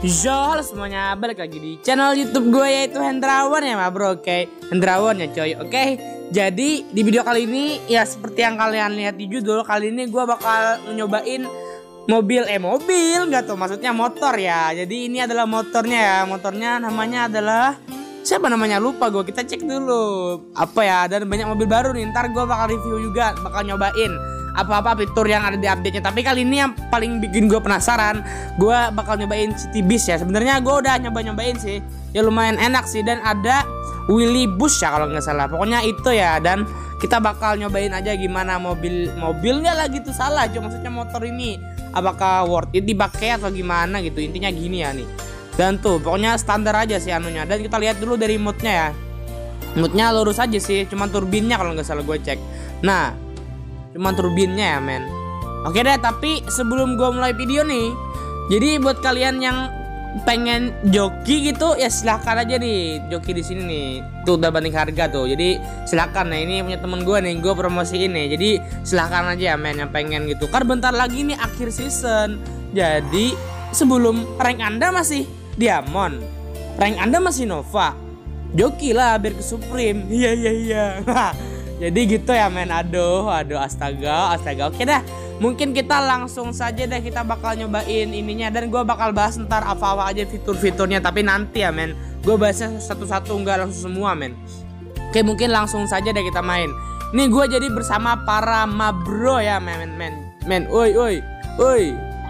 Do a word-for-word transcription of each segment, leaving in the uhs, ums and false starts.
Yo, halo semuanya, balik lagi di channel YouTube gue yaitu Hendrawan ya, ma bro. Oke, Hendrawan ya coy. Oke, jadi di video kali ini ya seperti yang kalian lihat di judul, kali ini gue bakal nyobain mobil, eh mobil nggak tuh, maksudnya motor ya. Jadi ini adalah motornya ya, motornya namanya adalah siapa namanya lupa gue. Kita cek dulu apa ya. Dan banyak mobil baru nih. Ntar gue bakal review juga, bakal nyobain apa-apa fitur yang ada di update-nya. Tapi kali ini yang paling bikin gue penasaran, gue bakal nyobain City Bus ya. Sebenarnya gue udah nyoba-nyobain sih, ya lumayan enak sih. Dan ada Willy Bus ya kalau nggak salah. Pokoknya itu ya. Dan kita bakal nyobain aja gimana mobil mobilnya lagi tuh salah. Cuma maksudnya motor ini apakah worth it dipakai atau gimana gitu. Intinya gini ya nih. Dan tuh pokoknya standar aja sih anunya. Dan kita lihat dulu dari moodnya ya. Moodnya lurus aja sih, cuma turbinnya kalau nggak salah gue cek. Nah, cuma turbinnya ya men. Oke deh, tapi sebelum gue mulai video nih, jadi buat kalian yang pengen joki gitu ya silahkan aja nih joki di sini nih. Tuh udah banding harga tuh. Jadi silahkan. Nah ini punya temen gue nih, gue promosiin nih. Jadi silahkan aja ya men yang pengen gitu. Karena bentar lagi nih akhir season. Jadi sebelum rank anda masih Diamond, rank anda masih Nova, joki lah biar ke Supreme. Iya iya iya. Jadi gitu ya men. Aduh, aduh astaga, astaga. Oke dah, mungkin kita langsung saja deh. Kita bakal nyobain ininya. Dan gue bakal bahas ntar apa-apa aja fitur-fiturnya. Tapi nanti ya men, gue bahasnya satu-satu, nggak langsung semua men. Oke, mungkin langsung saja deh kita main. Nih gue jadi bersama para mabro ya men. Men, men, oi, oi, oi.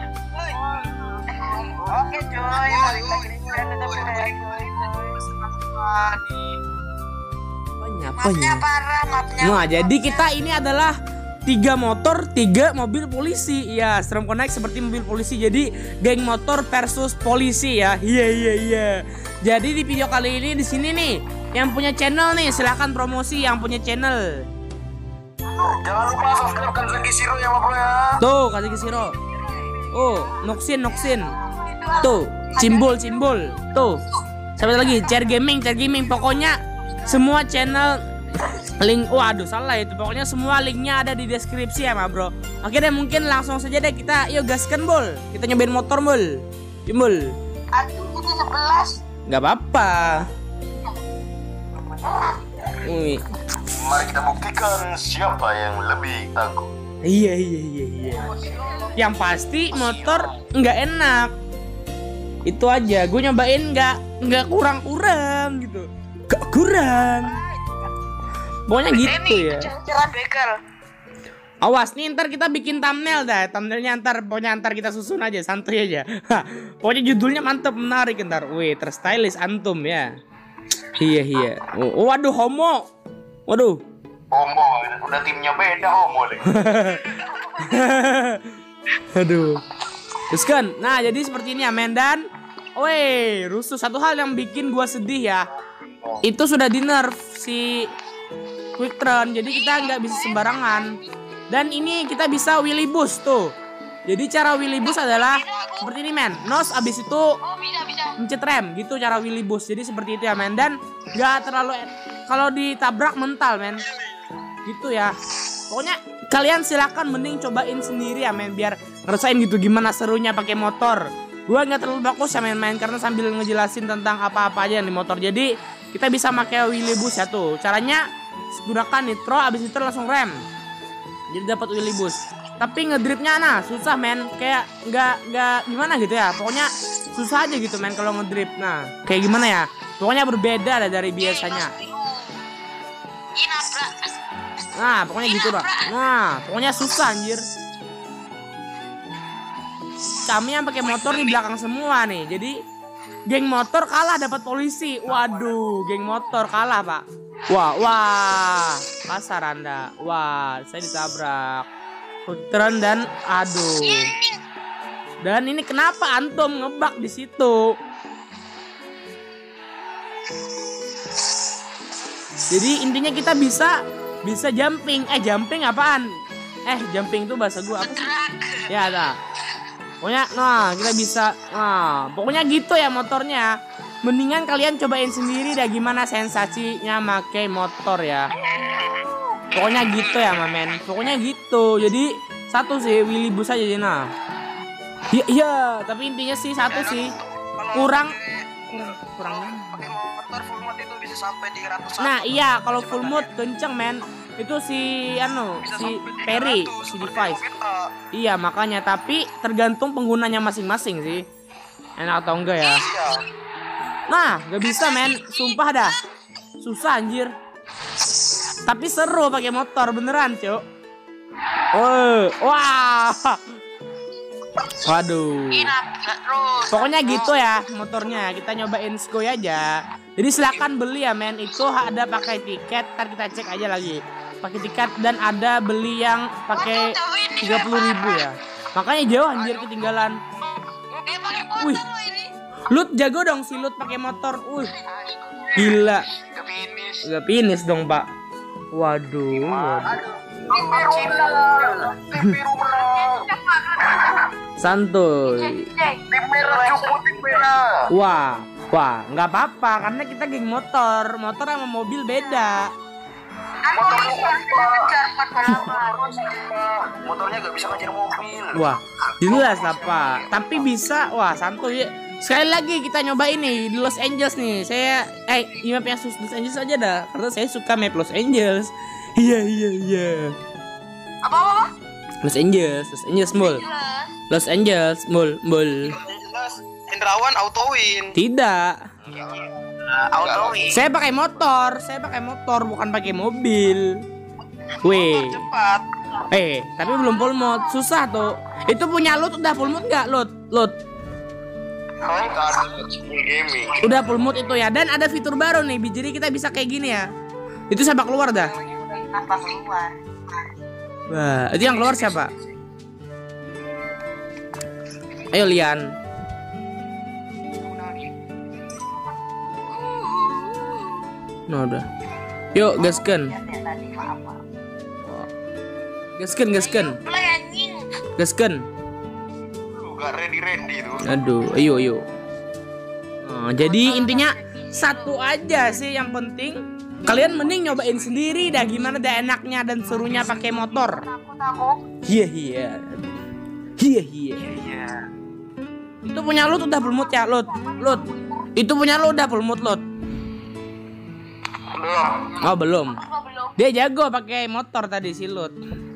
Oke coy, balik lagi di channel Apanya? parah, maafnya. Nah, jadi kita ini adalah tiga motor, tiga mobil polisi. Ya, Strom Connect seperti mobil polisi. Jadi geng motor versus polisi ya. Iya iya iya. Jadi di video kali ini di sini nih, yang punya channel nih silahkan promosi yang punya channel. Jangan lupa subscribe kan lagi Siro ya bro ya. Tuh, kasih ke Siro. Oh, Noxin Noxin. Tuh, Cimbul Cimbul. Tuh. Siapa lagi? Chair Gaming, Chair Gaming. Pokoknya semua channel link, waduh salah itu. Pokoknya semua linknya ada di deskripsi ya ma bro. Oke deh, mungkin langsung saja deh kita yuk gaskan bol. Kita nyobain motor bol. Cimbul. Aduh, itu sebelas. Gak apa-apa. Wih. Mari kita buktikan siapa yang lebih aku. Iya iya iya iya. Yang pasti motor nggak enak. Itu aja. Gue nyobain nggak nggak kurang-kurang gitu. Gak kurang. Pokoknya gitu ya. Jalan begal. Awas nih, ntar kita bikin thumbnail dah. Thumbnailnya ntar, pokoknya ntar kita susun aja, santuy aja. Pokoknya judulnya mantep, menarik ntar. Wih, terstylish antum ya. Iya iya. Oh, waduh homo. Waduh. Homo, udah timnya beda homo deh. Aduh. Terus kan, nah jadi seperti ini ya men. Dan weh, rusuh. Satu hal yang bikin gua sedih ya, itu sudah di nerf si quick turn. Jadi kita nggak bisa sembarangan. Dan ini kita bisa Willy Boost tuh. Jadi cara Willy Boost adalah seperti ini men. Nos abis itu mencet rem gitu cara Willy Boost. Jadi seperti itu ya men. Dan nggak terlalu, kalau ditabrak mental men. Gitu ya. Pokoknya kalian silakan mending cobain sendiri ya men, biar ngerasain gitu gimana serunya pakai motor. Gua nggak terlalu bagus ya main-main karena sambil ngejelasin tentang apa-apa aja yang di motor. Jadi kita bisa pakai Willy Boost ya tuh. Caranya gunakan nitro, abis itu langsung rem. Jadi dapat Willy Boost. Tapi ngedripnya nah susah men, kayak nggak nggak gimana gitu ya. Pokoknya susah aja gitu men kalau ngedrip. Nah kayak gimana ya? Pokoknya berbeda lah dari biasanya. Nah pokoknya gitu lah. Nah pokoknya susah anjir. Kami yang pakai motor di belakang semua nih. Jadi geng motor kalah dapat polisi. Waduh, geng motor kalah pak. Wah, wah, kasar anda. Wah, saya ditabrak. Putren dan aduh. Dan ini kenapa antum ngebak di situ? Jadi intinya kita bisa bisa jumping. Eh jumping apaan? Eh jumping tuh bahasa gua apa sih? Ya ada. Pokoknya, nah kita bisa, nah pokoknya gitu ya motornya. Mendingan kalian cobain sendiri dah gimana sensasinya pakai motor ya. Pokoknya gitu ya mamen. Pokoknya gitu. Jadi satu sih Willy Boost aja nah. Iya, iya, tapi intinya sih satu sih. kurang kurang kurang. Pakai motor full mode itu bisa sampai tiga ratus. Nah iya kalau full mode kenceng men. Itu si anu si Perry si device. Iya makanya tapi tergantung penggunanya masing-masing sih. Enak atau enggak ya. Nah gak bisa men. Sumpah dah. Susah anjir. Tapi seru pakai motor beneran cok. Oh, wah. Waduh. Pokoknya gitu ya motornya. Kita nyobain Skoy aja. Jadi silakan beli ya men. Itu ada pakai tiket. Ntar kita cek aja lagi. Pakai tiket dan ada beli yang pakai tiga puluh ribu ya. Makanya jauh anjir ketinggalan. Wih. Lut jago dong si Lut pakai motor. Wih. Gila. Gak finish dong, Pak. Waduh. waduh. Santuy. Wah, wah, nggak apa-apa karena kita geng motor. Motor sama mobil beda. Motornya gak bisa ngejar mobil. Wah, jelas lah Pak. Tapi bisa, wah santuy. Sekali lagi kita nyoba ini di Los Angeles nih. Saya eh di map yang Los Angeles aja dah. Karena saya suka map Los Angeles. Iya iya iya. Apa apa? Los Angeles, Los Angeles Mall. Los Angeles Mall, Mall. Hendrawan auto win. Tidak. Auto win. Saya pakai motor, saya pakai motor bukan pakai mobil. Weh. Cepat. Eh, tapi belum full mode, susah tuh. Itu punya Lut udah full mode enggak, Lut? Lut. Gaming. Udah full mode itu ya. Dan ada fitur baru nih, jadi kita bisa kayak gini ya. Itu siapa keluar dah? Apa keluar? Wah, itu yang keluar siapa? Ayo Lian. Nah udah. Yuk gaskan. Gaskan gaskan. Gaskan. Gak ready ready tuh. Aduh, ayo ayo. Nah, jadi intinya satu aja sih yang penting. Kalian mending nyobain sendiri dah gimana dah enaknya dan serunya pakai motor. Takut aku. Iya iya. Iya iya. Iya. Itu punya Lut udah full mode ya, Lut. Lut. Itu punya lu udah full mode, Lut. Belum. Oh, belum. Apa belum? Dia jago pakai motor tadi si Lut.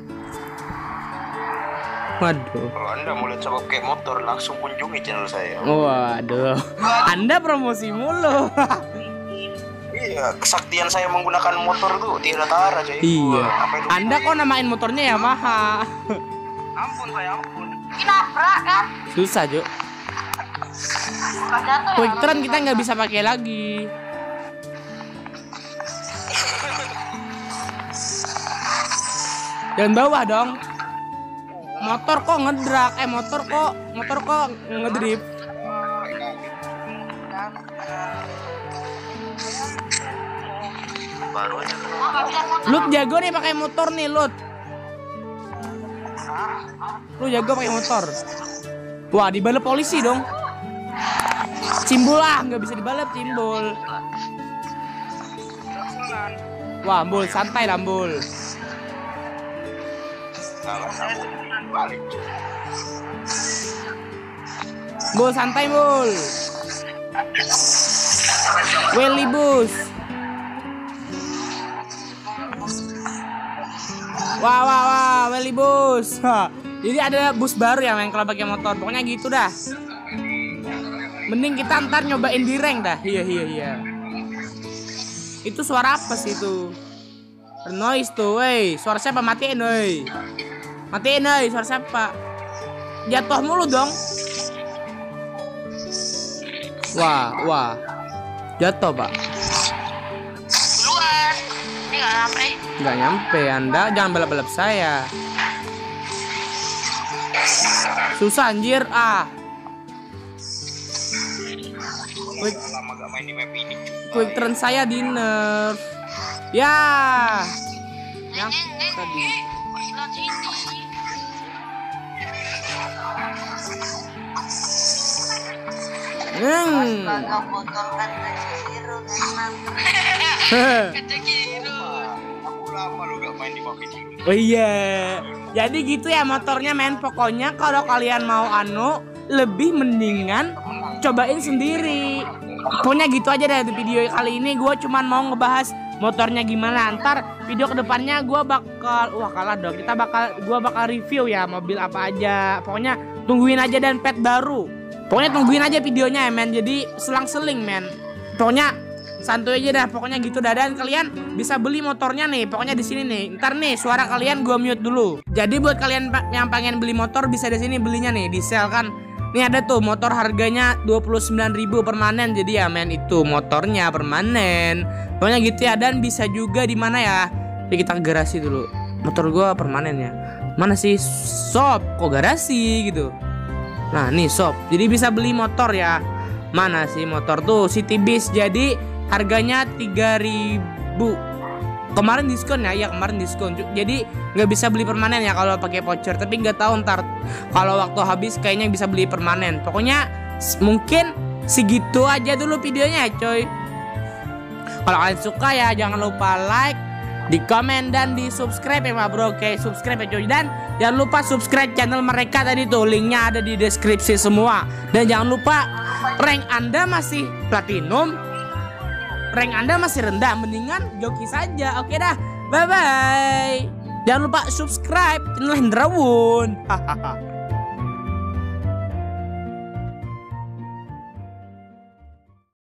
Waduh. Kalau Anda mau lihat coba pakai motor langsung kunjungi channel saya. Waduh. Anda promosi mulu. Iya, kesaktian saya menggunakan motor tuh tiada tara coy. Iya. Wah, apa itu? Anda kok namain motornya Yamaha? Ampun saya ampun. Nabrak kan? Susah, Juk. Bukan jatuh ya? Quick turn kita nggak bisa pakai lagi. Dan bawah dong. Motor kok ngedrak, eh motor kok, motor kok ngedrip. Baru aja. Lut jago nih pakai motor nih, Lut. Lu jago pakai motor. Wah, dibalap polisi dong. Cimbul lah, nggak bisa dibalap cimbul. Wah, Bul, santai lah, Bul. Balik. Bul, santai, Bul. Welly bus. Wah, wah, wah, Welly bus. Ha. Jadi ada bus baru ya, yang kalau pakai motor. Pokoknya gitu dah. Mending kita ntar nyobain di rank dah. Iya, iya, iya. Itu suara apa sih itu? Noise tuh, wey. Suara siapa? Matiin, wey. Matiin, wey. Suara siapa? Jatuh mulu dong. Wah, wah. Jatuh, Pak. Duluan. Ini nggak nyampe. Nggak nyampe, Anda jangan balap-balap saya. Susah anjir, ah. Quick, Lama gak main di map ini. quick turn saya di nerf. Ya. Yang tadi. Lihat sini. Hmm. Bangga botol kan kecil kan. Kecil. Aku lama lo gak main di map ini. Oh iya. Jadi gitu ya motornya men. Pokoknya kalau kalian mau anu lebih mendingan cobain sendiri. Pokoknya gitu aja deh di video kali ini. Gue cuman mau ngebahas motornya gimana. Ntar video kedepannya gue bakal, wah kalah dong. Kita bakal, gue bakal review ya mobil apa aja. Pokoknya tungguin aja dan pet baru. Pokoknya tungguin aja videonya ya men. Jadi selang-seling men. Pokoknya santuy aja dah. Pokoknya gitu dah. Dan kalian bisa beli motornya nih. Pokoknya di sini nih. Ntar nih suara kalian gue mute dulu. Jadi buat kalian yang pengen beli motor bisa di sini belinya nih di sel kan. Nih ada tuh motor harganya dua puluh sembilan ribu permanen. Jadi ya men itu motornya permanen. Pokoknya gitu ya. Dan bisa juga di mana ya? Jadi kita ke garasi dulu. Motor gua permanen ya. Mana sih shop? Kok garasi gitu? Nah nih shop. Jadi bisa beli motor ya. Mana sih motor tuh City Beast. Jadi harganya tiga ribu. Kemarin diskon ya, ya kemarin diskon. Jadi nggak bisa beli permanen ya kalau pakai voucher. Tapi nggak tahu ntar kalau waktu habis kayaknya bisa beli permanen. Pokoknya mungkin segitu aja dulu videonya coy. Kalau kalian suka ya jangan lupa like, di komen dan di subscribe ya ma bro. Oke subscribe ya coy. Dan jangan lupa subscribe channel mereka tadi tuh. Linknya ada di deskripsi semua. Dan jangan lupa rank anda masih platinum, rank anda masih rendah, mendingan joki saja. Oke dah, bye bye. Jangan lupa subscribe channel Hendrawon. Hahaha.